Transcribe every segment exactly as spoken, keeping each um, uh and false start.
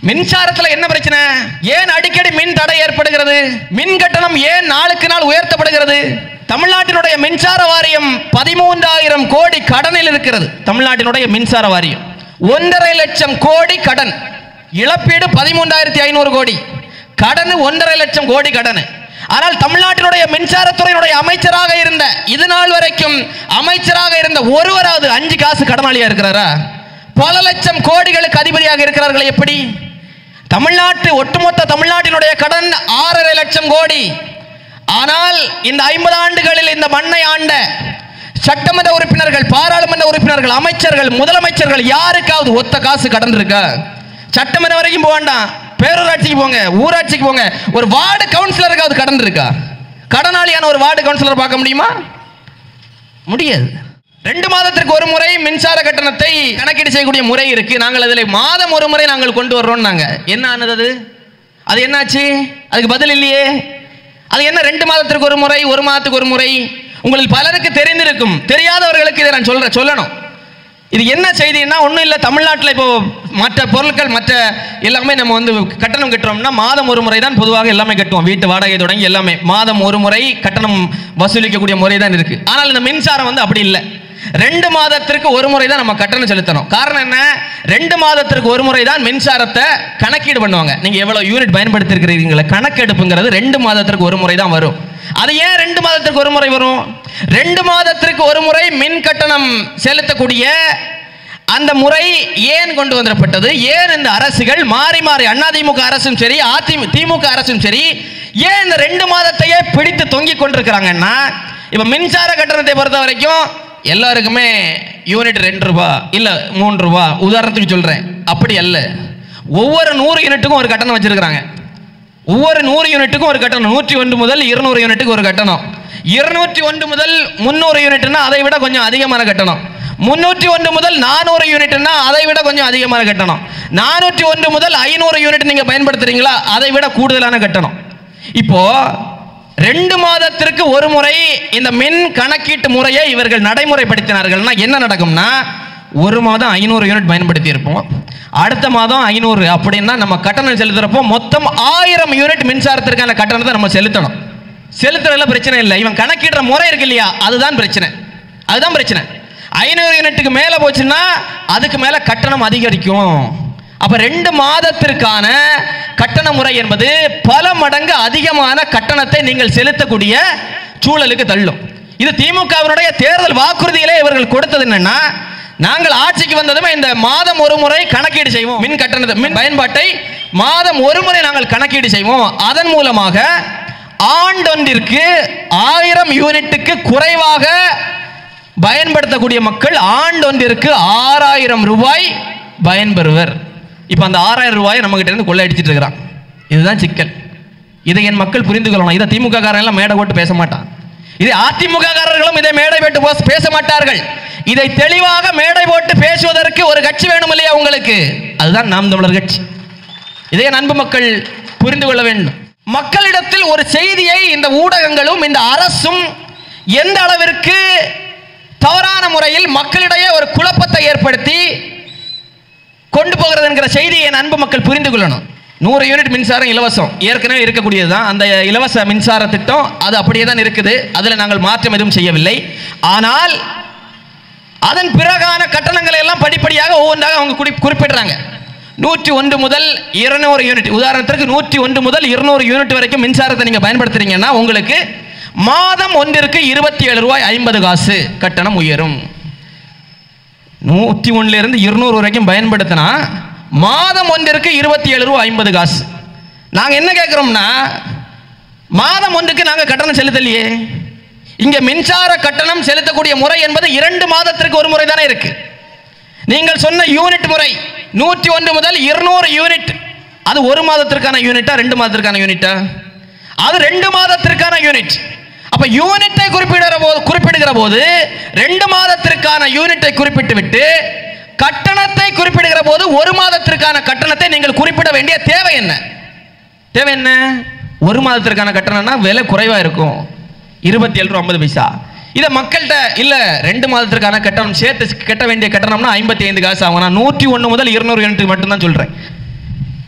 மின்சாரத்துல என்ன பிரச்சனை? ஏன் அடிக்கடி மின் தடை ஏற்படுகிறது? மின் கட்டணம் ஏன் நாளுக்கு நாள் உயர்த்தப்படுகிறது? தமிழ்நாட்டினுடைய மின்சார வாரியம் பதிமூன்றாயிரம் கோடி கடனில் இருக்கிறது. தமிழ்நாட்டினுடைய மின்சார வாரியம் ஒன்றரை லட்சம் கோடி கடன், இழப்பீடு பதிமூன்றாயிரத்தி ஐநூறு கோடி, கடன் ஒன்றரை லட்சம் கோடி கடன். ஆனால் தமிழ்நாட்டினுடைய மின்சாரத்துறையினுடைய அமைச்சராக இருந்த இது நாள் வரைக்கும் அமைச்சராக இருந்த ஒருவராவது அஞ்சு காசு கடனாளியா இருக்கிறாரா? பல லட்சம் கோடிகளுக்கு அதிபதியாக இருக்கிறார்கள். எப்படி? தமிழ்நாட்டு ஒட்டுமொத்த தமிழ்நாட்டினுடைய கடன் ஆறரை லட்சம் கோடி. ஆனால் இந்த ஐம்பது ஆண்டுகளில் இந்த மண்ணை ஆண்ட சட்டமன்ற உறுப்பினர்கள், பாராளுமன்ற உறுப்பினர்கள், அமைச்சர்கள், முதலமைச்சர்கள் யாருக்காவது ஒத்த காசு கடன் இருக்கா? சட்டமன்றம் வரைக்கும் போக வேண்டாம், பேரூராட்சிக்கு போங்க, ஊராட்சிக்கு போங்க, ஒரு வார்டு கவுன்சிலருக்காவது கடன் இருக்கா? கடனாளியான ஒரு வார்டு கவுன்சிலர் பார்க்க முடியுமா? முடியாது. ரெண்டு மாதத்திற்கு ஒரு முறை மின்சார கட்டணத்தை கணக்கீடு செய்யக்கூடிய முறை இருக்கு. நாங்கள் அதில் மாதம் ஒரு முறை நாங்கள் கொண்டு வர்றோம். நாங்க என்ன ஆனது? அது என்னாச்சு? அதுக்கு பதில் இல்லையே. அது என்ன ரெண்டு மாதத்திற்கு ஒரு முறை, ஒரு மாதத்துக்கு ஒரு முறை? உங்களுக்கு பலருக்கு தெரிந்திருக்கும், தெரியாதவர்களுக்கு இதை நான் சொல்ற சொல்லணும். இது என்ன செய்தின்னா ஒன்றும் இல்லை. தமிழ்நாட்டில் இப்போ மற்ற பொருட்கள் மற்ற எல்லாமே நம்ம வந்து கட்டணம் கட்டுறோம்னா மாதம் ஒரு முறை தான் பொதுவாக எல்லாமே கட்டுவோம். வீட்டு வாடகை தொடங்கி எல்லாமே மாதம் ஒரு முறை கட்டணம் வசூலிக்கக்கூடிய முறை தான் இருக்கு. ஆனால் இந்த மின்சாரம் வந்து அப்படி இல்லை. ரெண்டு மாதத்திற்கு ஒரு முறை தான் நம்ம கட்டணம் செலுத்தணும். காரணம் என்ன? ரெண்டு மாதத்திற்கு ஒரு முறை தான் மின்சாரத்தை கணக்கீடு பண்ணுவாங்க. நீங்க எவ்வளவு யூனிட் பயன்படுத்தி இருக்கிறீங்களா கணக்கெடுப்புங்கிறது ரெண்டு மாதத்திற்கு ஒரு முறை தான் வரும். அது ஏன் ரெண்டு மாதத்திற்கு ஒரு முறை வரும்? ரெண்டு மாதத்திற்கு ஒரு முறை மின் கட்டணம் செலுத்தக்கூடிய அந்த முறை ஏன் கொண்டு வந்துடப்பட்டது? ஏன் இந்த அரசுகள் மாறி மாறி அதிமுக அரசும் சரி திமுக அரசும் சரி ஏன் இந்த ரெண்டு மாதத்தையே பிடித்து தொங்கிக் கொண்டிருக்கிறாங்கன்னா, இப்ப மின்சார கட்டணத்தை பொறுத்த வரைக்கும் எல்லாருக்குமே யூனிட் ரெண்டு ரூபா இல்ல மூன்று ரூபா, உதாரணத்துக்கு சொல்றேன். அப்படி அல்ல. ஒவ்வொரு நூறு யூனிட்டுக்கும் ஒரு கட்டணம் வச்சிருக்கிறாங்க. ஒவ்வொரு நூறு யூனிட்டுக்கும் ஒரு கட்டணம். நூற்றி ஒன்று முதல் இருநூறு யூனிட்டுக்கு ஒரு கட்டணம். இருநூற்றி ஒன்று முதல் முன்னூறு யூனிட்னா அதை விட கொஞ்சம் அதிகமான கட்டணம். முன்னூற்றி ஒன்று முதல் நானூறு யூனிட்னா அதை விட கொஞ்சம் அதிகமான கட்டணம். நானூற்றி ஒன்று முதல் ஐநூறு யூனிட் நீங்க பயன்படுத்துறீங்களா அதை விட கூடுதலான கட்டணம். இப்போ ரெண்டு மாதத்திற்கு ஒரு முறை இந்த மின் கணக்கீட்டு முறையை இவர்கள் நடைமுறைப்படுத்தினார்கள்னா என்ன நடக்கும்னா, ஒரு மாதம் ஐநூறு யூனிட் பயன்படுத்தி இருப்போம், அடுத்த மாதம் ஐநூறு அப்படின்னா நம்ம கட்டணம் செலுத்துறப்போ மொத்தம் ஆயிரம் யூனிட் மின்சாரத்திற்கான கட்டணத்தை நம்ம செலுத்தணும். செலுத்துறதுல பிரச்சனை இல்லை, இவன் கணக்கிடுற முறை இருக்கு இல்லையா, அதுதான் பிரச்சனை. அதுதான் பிரச்சனை. ஐநூறு யூனிட்டுக்கு மேல போச்சுன்னா அதுக்கு மேல கட்டணம் அதிகரிக்கும். அப்ப ரெண்டு மாதத்திற்கான கட்டண முறை என்பது பல மடங்கு அதிகமான கட்டணத்தை நீங்கள் செலுத்தக்கூடிய சூழலுக்கு தள்ளும். இது திமுகவினுடைய தேர்தல் வாக்குறுதியிலே இவர்கள் கொடுத்தது என்னன்னா, நாங்கள் ஆட்சிக்கு வந்ததுமே இந்த மாதம் ஒரு முறை கணக்கீடு செய்வோம், மின் கட்டணத்தை மின் பயன்பாட்டை மாதம் ஒரு முறை நாங்கள் கணக்கீடு செய்வோம், அதன் மூலமாக ஆண்டொன்றிற்கு ஆயிரம் யூனிட்டுக்கு குறைவாக பயன்படுத்தக்கூடிய மக்கள் ஆண்டொன்றிற்கு ஆறாயிரம் ரூபாய் பயன்பெறுவர். இப்போ அந்த ஆறாயிரம் ரூபாயை நம்ம கிட்ட இருந்து கொள்ளையடிச்சிட்டு இருக்கிறான். இதுதான் சிக்கல். இதை என் மக்கள் புரிந்து கொள்ளணும். இதை திமுக காரன் மேடை போட்டு பேச மாட்டான். இதை அதிமுக காரர்களும் இதை மேடை போட்டு பேச மாட்டார்கள். இதை தெளிவாக மேடை போட்டு பேசுவதற்கு ஒரு கட்சி வேணும் இல்லையா உங்களுக்கு? அதுதான் நாம் தமிழர் கட்சி. இதை அன்பு மக்கள் புரிந்து கொள்ள வேண்டும். மக்களிடத்தில் ஒரு செய்தியை இந்த ஊடகங்களும் இந்த அரசும் எந்த அளவிற்கு தவறான முறையில் மக்களிடையே ஒரு குழப்பத்தை ஏற்படுத்தி கொண்டு போகிறது என்கிற செய்தியை என் அன்பு மக்கள் புரிந்து கொள்ளணும். நூறு யூனிட் மின்சாரம் இலவசம் ஏற்கனவே இருக்கக்கூடியது தான். அந்த இலவச மின்சார திட்டம் அது அப்படியே தான் இருக்குது. அதில் நாங்கள் மாற்றம் எதுவும் செய்யவில்லை. ஆனால் அதன் பிறகான கட்டணங்களை எல்லாம் படிப்படியாக ஒவ்வொன்றாக அவங்க குறிப்பிடுறாங்க. நூற்றி ஒன்று முதல் இருநூறு யூனிட், உதாரணத்திற்கு நூற்றி ஒன்று முதல் இருநூறு யூனிட் வரைக்கும் மின்சாரத்தை நீங்க பயன்படுத்துறீங்கன்னா உங்களுக்கு மாதம் ஒன்றிற்கு இருபத்தி ஏழு ரூபாய் ஐம்பது காசு கட்டணம் உயரும். நூற்றி ஒன்னுல இருந்து இருநூறு வரைக்கும் பயன்படுத்தினா மாதம் ஒன்றிற்கு இருபத்தி ஏழு ரூபாய் ஐம்பது காசு. நாங்க என்ன கேட்கிறோம்னா, மாதம் ஒன்றுக்கு நாங்க கட்டணம் செலுத்தலையே. இங்க மின்சார கட்டணம் செலுத்தக்கூடிய முறை என்பது இரண்டு மாதத்திற்கு ஒரு முறை தானே இருக்கு. நீங்கள் சொன்ன யூனிட் முறை நூற்றி ஒன்று முதல் இருநூறு யூனிட், அது ஒரு மாதத்திற்கான யூனிட்டா ரெண்டு மாதத்திற்கான யூனிட்டா? அது ரெண்டு மாதத்திற்கான யூனிட். அப்ப யூனிட்டை குறிப்பிடுகிற போது குறிப்பிடுகிற போது ரெண்டு மாதத்திற்கான யூனிட்டை குறிப்பிட்டு விட்டு கட்டணத்தை குறிப்பிடுகிற போது ஒரு மாதத்திற்கான கட்டணத்தை நீங்கள் குறிப்பிட வேண்டிய தேவை என்ன? தேவை என்ன? ஒரு மாதத்திற்கான கட்டணம்னா விலை குறைவா இருக்கும், இருபத்தி ஏழு ரூபா ஐம்பது பைசா. இதை மக்கள்கிட்ட இல்ல ரெண்டு மாதத்திற்கான கட்டணம் சேர்த்து கட்ட வேண்டிய கட்டணம்னா ஐம்பத்தி ஐந்து காசு ஆகும். நான் நூற்றி ஒன்று முதல் இருநூறு யூனிட் மட்டும்தான் சொல்றேன்.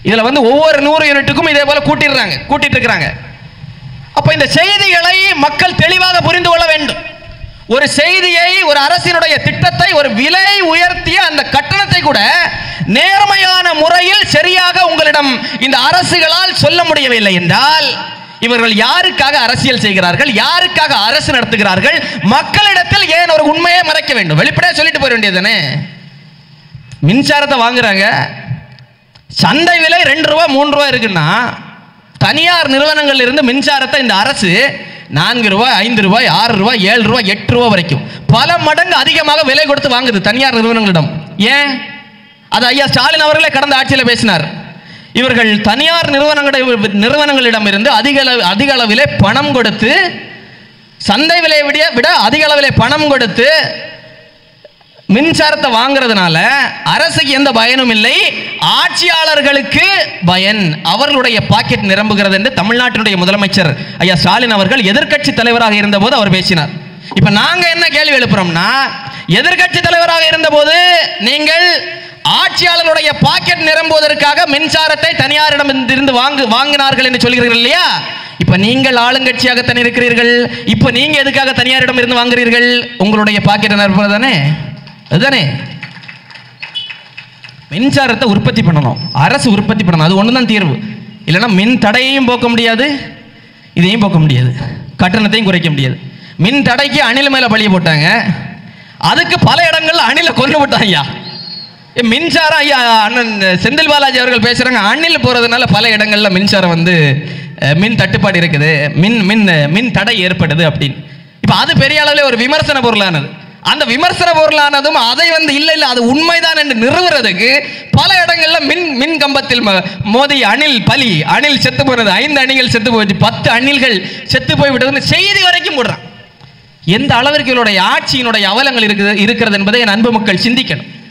இதுல வந்து ஒவ்வொரு நூறு யூனிட்டுக்கும் இதே போல கூட்டிடுறாங்க கூட்டிட்டு இருக்கிறாங்க. அப்ப இந்த செய்திகளை மக்கள் தெளிவாக புரிந்து கொள்ள வேண்டும். ஒரு செய்தியை, ஒரு அரசினுடைய திட்டத்தை, ஒரு விலை உயர்த்திய அந்த கட்டணத்தை கூட நேர்மையான முறையில் சரியாக உங்களிடம் இந்த அரசுகளால் சொல்ல முடியவில்லை என்றால் இவர்கள் யாருக்காக அரசியல் செய்கிறார்கள், யாருக்காக அரசு நடத்துகிறார்கள்? மக்களிடத்தில் ஏன் ஒரு உண்மையை மறைக்க வேண்டும்? வெளிப்படையா சொல்லிட்டு போக வேண்டியதுதானே. மின்சாரத்தை வாங்குறாங்க, சந்தை விலை ரெண்டு ரூபா மூன்று ரூபா இருக்குன்னா தனியார் நிறுவனங்கள் இருந்து மின்சாரத்தை இந்த அரசு நான்கு ரூபாய், ஐந்து ரூபாய், ஆறு ரூபாய், ஏழு ரூபாய், எட்டு ரூபாய் வரைக்கும் பல மடங்கு அதிகமாக விலை கொடுத்து வாங்குது தனியார் நிறுவனங்களிடம். ஏன்? அது ஐயா ஸ்டாலின் அவர்களே கடந்த ஆட்சியில் பேசினார். இவர்கள் தனியார் நிறுவனங்களிடம் நிறுவனங்களிடம் இருந்து அதிக அதிக அளவிலே பணம் கொடுத்து, சந்தை விலையை விட விட அதிக அளவிலே பணம் கொடுத்து மின்சாரத்தை வாங்குறதுனால அரசுக்கு எந்த பயனும் இல்லை, ஆட்சியாளர்களுக்கு பயன், அவர்களுடைய பாக்கெட் நிரம்புகிறது என்று தமிழ்நாட்டினுடைய முதலமைச்சர் ஐயா ஸ்டாலின் அவர்கள் எதிர்க்கட்சி தலைவராக இருந்தபோது அவர் பேசினார். இப்ப நாங்க என்ன கேள்வி எழுப்புறோம்னா, எதிர்க்கட்சி தலைவராக இருந்தபோது நீங்கள் ஆட்சியாளருடைய பாக்கெட் நிரம்புவதற்காக மின்சாரத்தை தனியாரிடம் இருந்து வாங்கு வாங்கினார்கள் என்று சொல்கிறீர்கள் இல்லையா? இப்ப நீங்கள் ஆளுங்கட்சியாகத்தான் இருக்கிறீர்கள். இப்ப நீங்க எதுக்காக தனியாரிடம் இருந்து வாங்குறீர்கள்? உங்களுடைய பாக்கெட் நிரப்புறதானே, அதுதானே. மின்சாரத்தை உற்பத்தி பண்ணணும், அரசு உற்பத்தி பண்ணணும், அது ஒன்று தான் தீர்வு. இல்லைன்னா மின் தடையையும் போக்க முடியாது, இதையும் போக்க முடியாது, கட்டணத்தையும் குறைக்க முடியாது. மின் தடைக்கு அணில் மேல பழிய போட்டாங்க, அதுக்கு பல இடங்கள்ல அணில கொண்டு போட்டாங்க. ஐயா மின்சாரம், ஐயா அண்ணன் செந்தில் பாலாஜி அவர்கள் பேசுறாங்க, அணில் போறதுனால பல இடங்கள்ல மின்சாரம் வந்து மின் தட்டுப்பாடு இருக்குது, மின் மின் மின் தடை ஏற்படுது அப்படின்னு. இப்ப அது பெரிய அளவில் ஒரு விமர்சன பொருளானது. அந்த விமர்சன பொருளானதும் அதை வந்து இல்லை இல்லை அது உண்மைதான் என்று நிறுவுறதுக்கு பல இடங்கள்ல மின் மின் கம்பத்தில் மோதி அணில் பலி, அணில் செத்து போனது, ஐந்து அணிகள் செத்து போயிடுச்சு, பத்து அணில்கள் செத்து போய் விட்டதுன்னு செய்தி வரைக்கும் போடுறான். எந்த அளவிற்கு இவருடைய ஆட்சியினுடைய அவலங்கள் இருக்குது இருக்கிறது என்பதை என் அன்பு மக்கள் சிந்திக்கணும்.